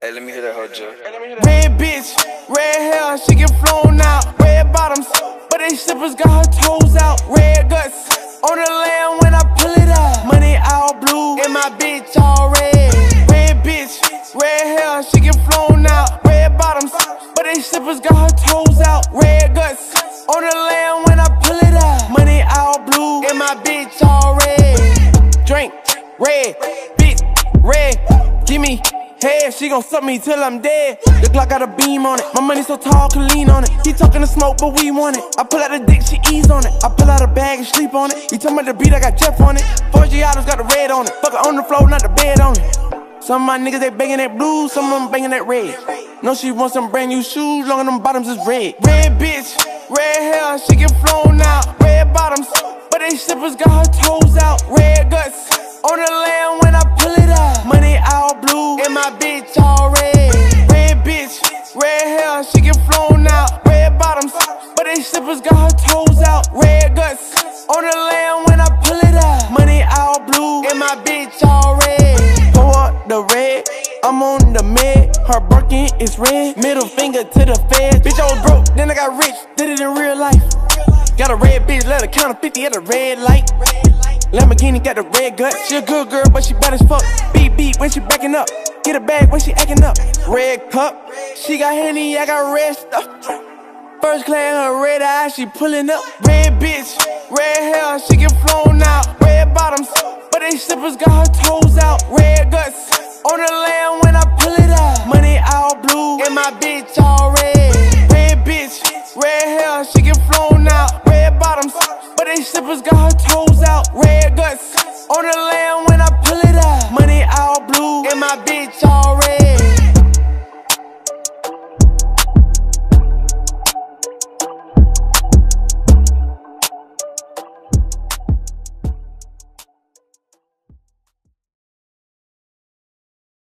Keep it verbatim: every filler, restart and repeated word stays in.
Hey, let me hear that whole joke. Red bitch, red hair, she get flown out. Red bottoms, but they slippers got her toes out. Red guts, on the land when I pull it out. Money all blue, and my bitch all red. Red bitch, red hair, she get flown out. Red bottoms, but they slippers got her toes out. Red guts, on the land when I pull it out. Money all blue, and my bitch all red. Drink, red, bitch, red, give me head, she gon' suck me till I'm dead. The Glock got a beam on it, my money so tall, can lean on it. He talking to smoke, but we want it. I pull out the dick, she ease on it. I pull out a bag and sleep on it. He talking about the beat, I got Jeff on it. Four G autos got the red on it. Fuck her on the floor, not the bed on it. Some of my niggas, they banging that blue, some of them banging that red. No, she wants some brand new shoes, long as them bottoms is red. Red bitch, red hair, she get flown out. Red bottoms, but they slippers got her toes out. Red guts, on the land when I pull it out. Money all blue, and my bitch all red. Red bitch, red hair, she get flown out. Red bottoms, but they slippers got her toes out. Red guts, on the land when I pull it out. Money all blue, and my bitch all red. Pour up the red, I'm on the med. Her Birkin is red, middle finger to the feds. Bitch, I was broke, then I got rich, did it in real life. Got a red bitch, let her count to fifty at a red light. Lamborghini got the red gut. She a good girl, but she bad as fuck. Beat beat when she backing up. Get a bag when she acting up. Red cup, she got Henny, I got red stuff. First class, her red eyes, she pulling up. Red bitch, red hair, she get flown out. Red bottoms, but they slippers got her toes out. Red guts, on the land when I